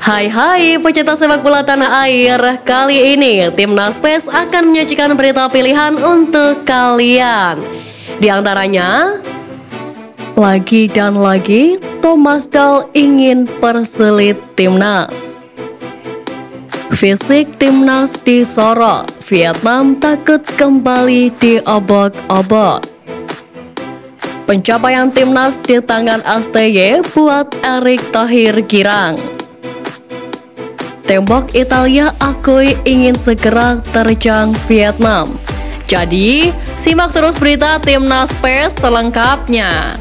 Hai pecinta sepak bola tanah air. Kali ini Timnas PES akan menyajikan berita pilihan untuk kalian. Di antaranya, lagi dan lagi Thomas Doll ingin perselit Timnas. Fisik Timnas disorot, Vietnam takut kembali diobok-obok. Pencapaian Timnas di tangan ASTY buat Erick Thohir girang. Tembok Italia akui ingin segera terjang Vietnam. Jadi, simak terus berita Timnas PES selengkapnya.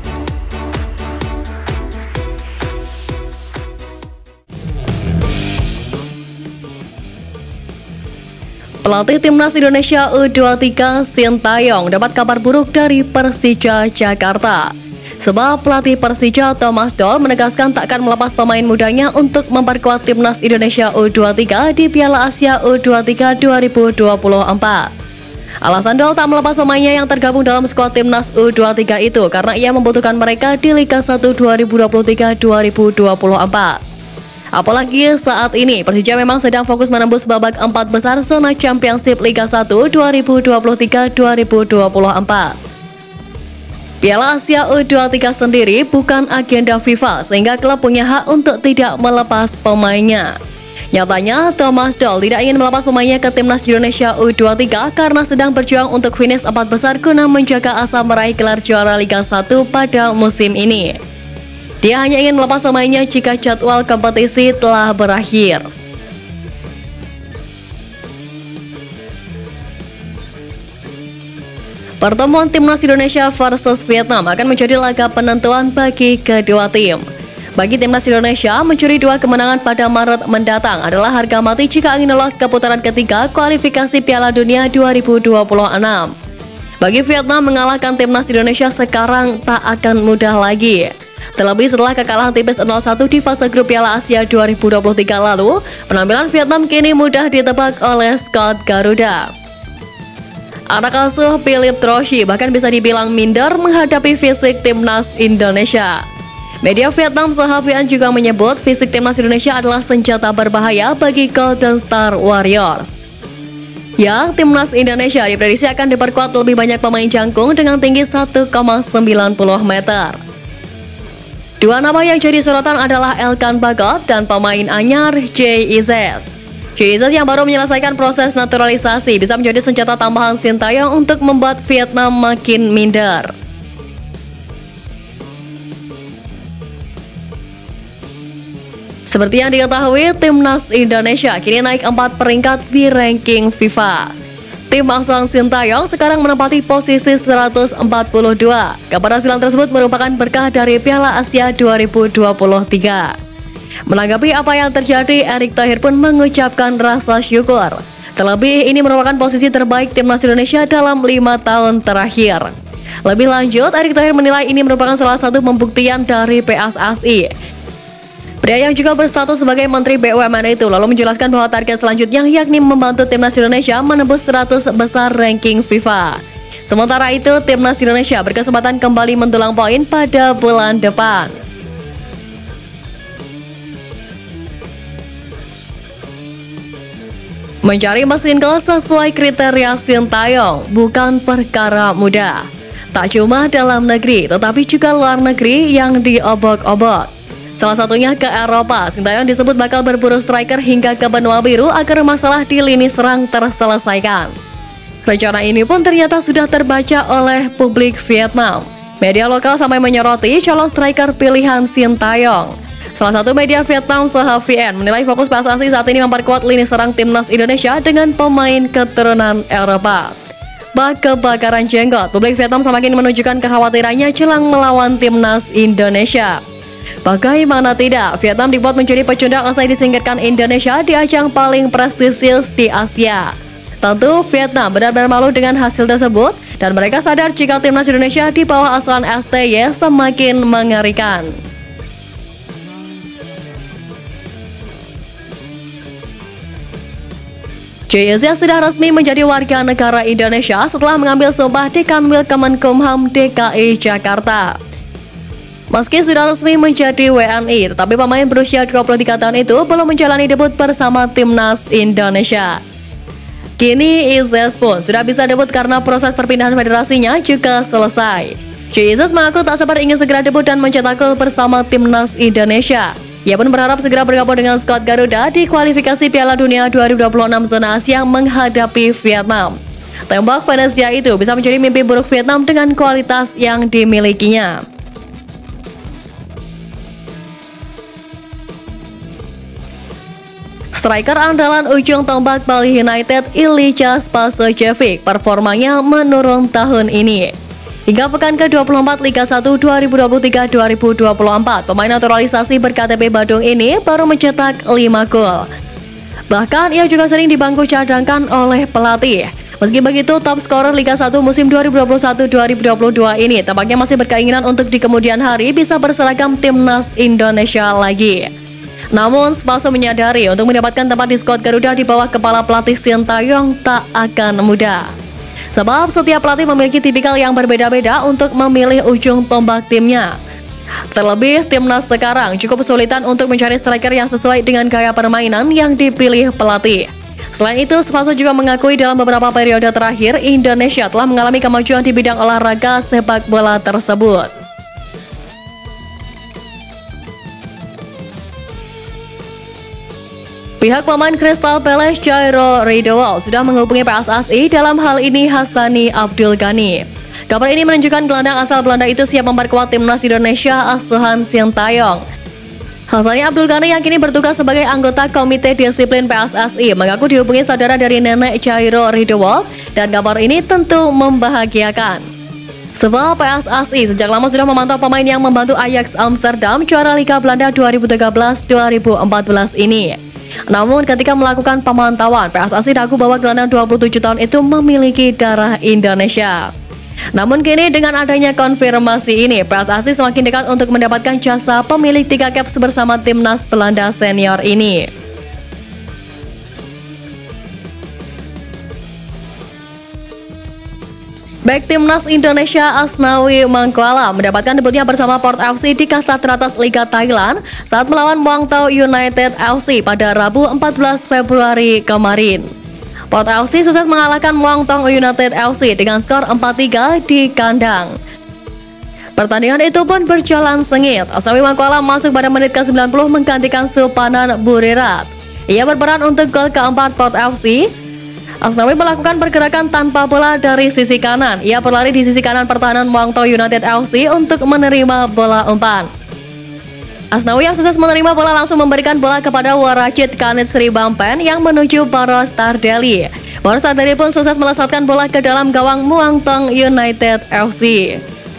Pelatih Timnas Indonesia U23 Sintayong dapat kabar buruk dari Persija Jakarta. Sebab pelatih Persija Thomas Doll menegaskan tak akan melepas pemain mudanya untuk memperkuat Timnas Indonesia U23 di Piala Asia U23 2024. Alasan Doll tak melepas pemainnya yang tergabung dalam skuad Timnas U23 itu karena ia membutuhkan mereka di Liga 1 2023-2024. Apalagi saat ini Persija memang sedang fokus menembus babak 4 besar zona Championship Liga 1 2023-2024. Piala Asia U23 sendiri bukan agenda FIFA sehingga klub punya hak untuk tidak melepas pemainnya. Nyatanya, Thomas Doll tidak ingin melepas pemainnya ke Timnas Indonesia U23 karena sedang berjuang untuk finish 4 besar guna menjaga asa meraih gelar juara Liga 1 pada musim ini. Dia hanya ingin melepas pemainnya jika jadwal kompetisi telah berakhir. Pertemuan Timnas Indonesia versus Vietnam akan menjadi laga penentuan bagi kedua tim. Bagi Timnas Indonesia, mencuri 2 kemenangan pada Maret mendatang adalah harga mati jika ingin lolos ke putaran ketiga kualifikasi Piala Dunia 2026. Bagi Vietnam, mengalahkan Timnas Indonesia sekarang tak akan mudah lagi. Terlebih setelah kekalahan tipis 0-1 di fase grup Piala Asia 2023 lalu, penampilan Vietnam kini mudah ditebak oleh skuad Garuda. Anak asuh Philippe Trouchi bahkan bisa dibilang minder menghadapi fisik Timnas Indonesia. Media Vietnam Sahavian juga menyebut fisik Timnas Indonesia adalah senjata berbahaya bagi Golden Star Warriors. Ya, Timnas Indonesia diprediksi akan diperkuat lebih banyak pemain jangkung dengan tinggi 1,90 meter. Dua nama yang jadi sorotan adalah Elkan Bagot dan pemain anyar Jay Izzet. Jay-Z yang baru menyelesaikan proses naturalisasi bisa menjadi senjata tambahan Sintayong untuk membuat Vietnam makin minder. Seperti yang diketahui, Timnas Indonesia kini naik 4 peringkat di ranking FIFA. Tim asuhan Sintayong sekarang menempati posisi 142. Keberhasilan tersebut merupakan berkah dari Piala Asia 2023. Menanggapi apa yang terjadi, Erick Thohir pun mengucapkan rasa syukur. Terlebih, ini merupakan posisi terbaik Timnas Indonesia dalam 5 tahun terakhir. Lebih lanjut, Erick Thohir menilai ini merupakan salah satu pembuktian dari PSSI. Pria yang juga berstatus sebagai Menteri BUMN itu lalu menjelaskan bahwa target selanjutnya yakni membantu Timnas Indonesia menembus 100 besar ranking FIFA. Sementara itu, Timnas Indonesia berkesempatan kembali mendulang poin pada bulan depan. Mencari mesin kelas sesuai kriteria Sintayong bukan perkara mudah. Tak cuma dalam negeri, tetapi juga luar negeri yang diobok-obok. Salah satunya ke Eropa, Sintayong disebut bakal berburu striker hingga ke benua biru agar masalah di lini serang terselesaikan. Rencana ini pun ternyata sudah terbaca oleh publik Vietnam. Media lokal sampai menyoroti calon striker pilihan Sintayong. Salah satu media Vietnam Sahavian menilai fokus PSSI saat ini memperkuat lini serang Timnas Indonesia dengan pemain keturunan Eropa. Bak kebakaran jenggot, publik Vietnam semakin menunjukkan kekhawatirannya jelang melawan Timnas Indonesia. Bagaimana tidak, Vietnam dibuat menjadi pecundang usai disingkirkan Indonesia di ajang paling prestisius di Asia. Tentu Vietnam benar-benar malu dengan hasil tersebut dan mereka sadar jika Timnas Indonesia di bawah asuhan ASTY semakin mengerikan. Jay-Z sudah resmi menjadi warga negara Indonesia setelah mengambil sumpah di Kanwil Kemenkumham DKI Jakarta. Meski sudah resmi menjadi WNI, tetapi pemain berusia 23 tahun itu belum menjalani debut bersama timnas Indonesia. Kini Jesus pun sudah bisa debut karena proses perpindahan federasinya juga selesai. Jesus mengaku tak sabar ingin segera debut dan mencetak gol bersama timnas Indonesia. Ia pun berharap segera bergabung dengan skuad Garuda di kualifikasi Piala Dunia 2026 zona Asia menghadapi Vietnam. Tembak Venezia itu bisa menjadi mimpi buruk Vietnam dengan kualitas yang dimilikinya. Striker andalan ujung tombak Bali United Ilija Spasojevic performanya menurun tahun ini. Hingga pekan ke-24 Liga 1 2023-2024, pemain naturalisasi berKTP Badung ini baru mencetak 5 gol. Bahkan ia juga sering dibangku cadangkan oleh pelatih. Meski begitu, top scorer Liga 1 musim 2021-2022 ini tampaknya masih berkeinginan untuk di kemudian hari bisa berseragam timnas Indonesia lagi. Namun, Spaso menyadari untuk mendapatkan tempat di skuad Garuda di bawah kepala pelatih Sintayong tak akan mudah. Sebab setiap pelatih memiliki tipikal yang berbeda-beda untuk memilih ujung tombak timnya. Terlebih, timnas sekarang cukup kesulitan untuk mencari striker yang sesuai dengan gaya permainan yang dipilih pelatih. Selain itu, Spaso juga mengakui dalam beberapa periode terakhir, Indonesia telah mengalami kemajuan di bidang olahraga sepak bola tersebut. Pihak pemain Crystal Palace Jairo Ridowell sudah menghubungi PSSI dalam hal ini Hassani Abdul Ghani. Kabar ini menunjukkan gelandang asal Belanda itu siap memperkuat timnas Indonesia asuhan Sintayong. Hassani Abdul Ghani yang kini bertugas sebagai anggota Komite Disiplin PSSI mengaku dihubungi saudara dari nenek Jairo Ridowell dan kabar ini tentu membahagiakan. Sebab PSSI sejak lama sudah memantau pemain yang membantu Ajax Amsterdam juara Liga Belanda 2013-2014 ini. Namun ketika melakukan pemantauan, PSSI ragu bahwa gelandang 27 tahun itu memiliki darah Indonesia. Namun kini dengan adanya konfirmasi ini, PSSI semakin dekat untuk mendapatkan jasa pemilik 3 caps bersama timnas Belanda senior ini. Bek timnas Indonesia Asnawi Mangkuala mendapatkan debutnya bersama Port FC di kasta teratas Liga Thailand saat melawan Muang Thao United FC pada Rabu 14 Februari kemarin. Port FC sukses mengalahkan Muang Thao United FC dengan skor 4-3 di kandang. Pertandingan itu pun berjalan sengit. Asnawi Mangkuala masuk pada menit ke-90 menggantikan Supanan Burirat. Ia berperan untuk gol keempat Port FC. Asnawi melakukan pergerakan tanpa bola dari sisi kanan. Ia berlari di sisi kanan pertahanan Muang Thao United FC untuk menerima bola umpan. Asnawi yang sukses menerima bola langsung memberikan bola kepada Warajit Kanit Sri Bampen yang menuju Boros Tardeli. Boros Tardeli pun sukses melesatkan bola ke dalam gawang Muang Thao United FC.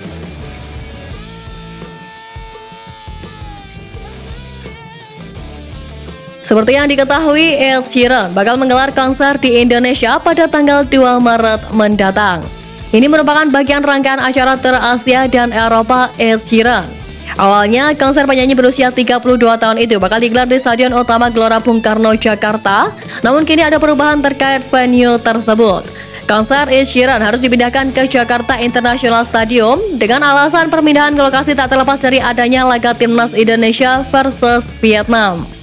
Seperti yang diketahui, Ed Sheeran bakal menggelar konser di Indonesia pada tanggal 2 Maret mendatang. Ini merupakan bagian rangkaian acara Tour Asia dan Eropa Ed Sheeran. Awalnya, konser penyanyi berusia 32 tahun itu bakal digelar di Stadion Utama Gelora Bung Karno, Jakarta. Namun kini ada perubahan terkait venue tersebut. Konser Ed Sheeran harus dipindahkan ke Jakarta International Stadium dengan alasan permindahan ke lokasi tak terlepas dari adanya laga timnas Indonesia versus Vietnam.